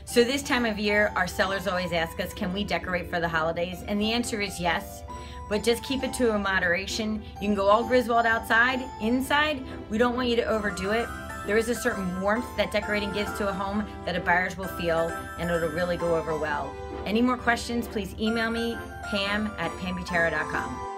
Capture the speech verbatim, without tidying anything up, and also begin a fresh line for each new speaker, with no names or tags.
So this time of year, our sellers always ask us, can we decorate for the holidays? And the answer is yes, but just keep it to a moderation. You can go all Griswold outside. Inside, we don't want you to overdo it. There is a certain warmth that decorating gives to a home that a buyers will feel, and it'll really go over well. Any more questions, please email me, pam at pam butera dot com.